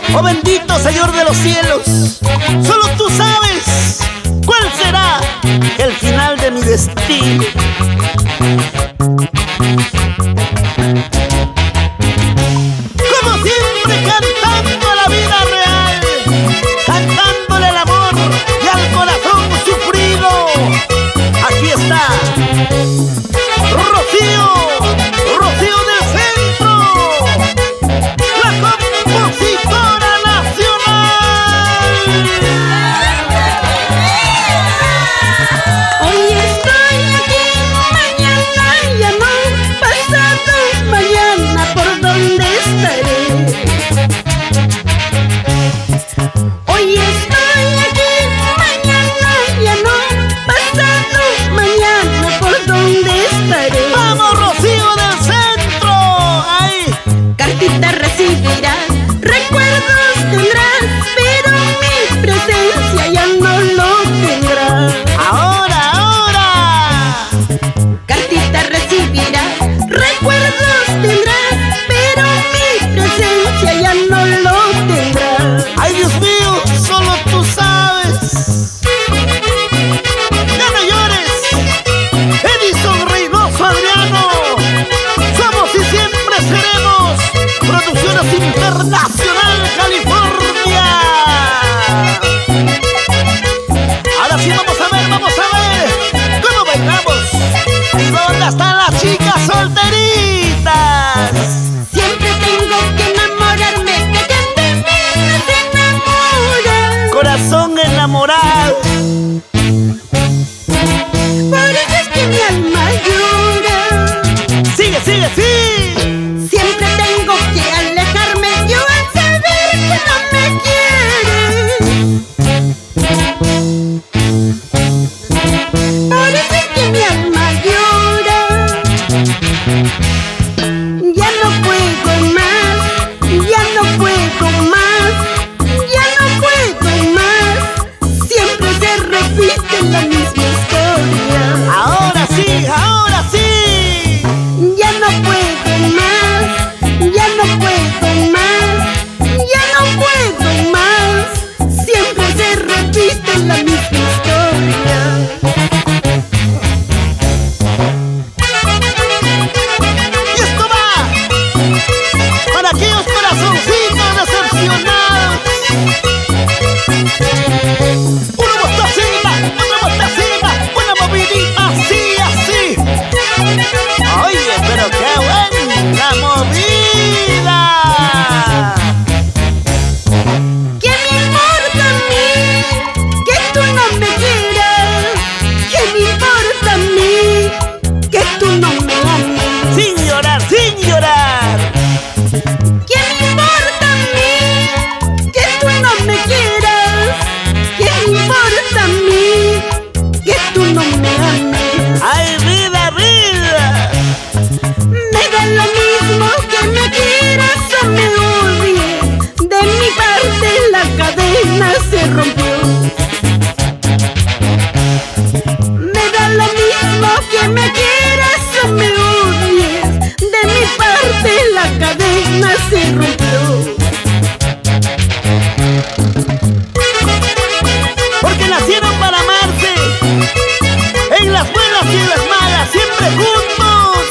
Oh bendito Señor de los cielos, solo tú sabes cuál será el final de mi destino. Como siempre cantando la vida real, cantándole al amor y al corazón sufrido. Aquí está Rocío, Rocío del Centro, la compositora nacional. Hoy estoy aquí, mañana ya no, pasado mañana por dónde estaré. Hoy estoy aquí, mañana ya no, pasado mañana por dónde estaré. ¡Vamos, Rocío del Centro! ¡Ay! Cartita recibirás, recuerdos tendrás, pero mi presencia ya no lo tendrás. ¡Ahora, ahora! Cartita recibirás, recuerdos tendrás, pero mi presencia ya no lo tendrás. ¡Ay, Dios mío! ¡Solo tú sabes! ¡Ya no llores! Edison Reynoso Adriano, somos y siempre seremos Producciones Internacional California. Ahora sí vamos a ver cómo bailamos. ¿Y dónde están las chicas solteritas? Siempre tengo que enamorarme, que de mí no se enamora. Corazón enamorado. Por eso es que mi alma llora. Sigue, sigue, sí. Siempre tengo que alejarme yo al saber que no me quieres. Por eso es que mi alma llora. Ya no puedo más, ya no puedo más, ya no puedo más. Siempre se repite la misma historia. Ahora sí, ahora sí. Ya no puedo más, ya no puedo más, ya no puedo más. Siempre se repite la misma historia. Y esto va para aquellos corazoncitos decepcionados. Una mostacita, una movidita, así, así. Oye, pero qué buena movida. ¿Qué me importa a mí que tú no me quieras? ¿Qué me importa a mí que tú no me ames? Sin llorar, sin llorar. ¿Qué me importa a mí que tú no me quieras? ¿Qué me importa a mí que tú no me ames? Ay, vida, vida. Me da lo mismo que me quieras o me odies. De mi parte la cadena se rompió. Me da lo mismo que me quieras o me odies. De mi parte la cadena se rompió. Porque nacieron para amarse, en las buenas y en las malas, siempre juntos.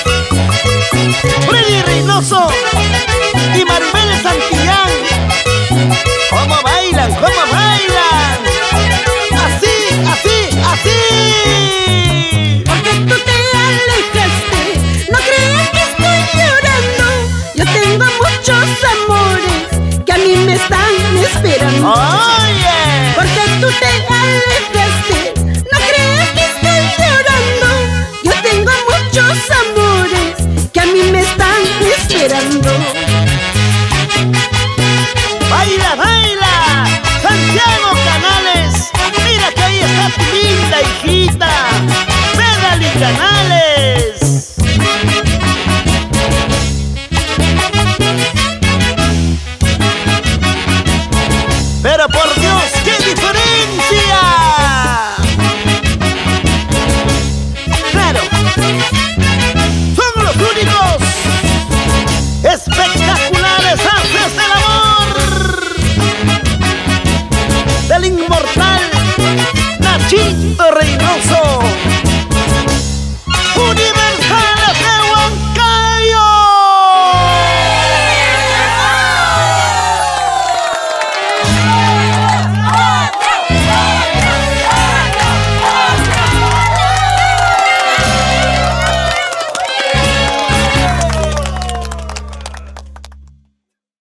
Freddy Reynoso y Maribel Santillán. ¿Cómo bailan? ¿Cómo bailan? Así, así, así. Porque tú te alejaste, no creas que estoy llorando. Yo tengo muchos amores que a mí me están esperando. Oye, Porque tú te alejaste, no creas que estoy llorando. Yo tengo muchos amores que a mí me están esperando. baila, baila. Santiago Canales, mira que ahí está tu linda hijita. Pedali Canales. Pero por Dios, ¡qué diferencia! Claro, son los únicos espectaculares haces del amor. Nachito Reynoso.